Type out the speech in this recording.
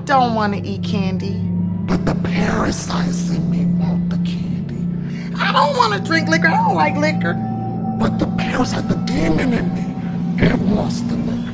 don't want to eat candy. But the parasites in me want the candy. I don't want to drink liquor. I don't like liquor. But the parasite, the demon in me, it wants the liquor.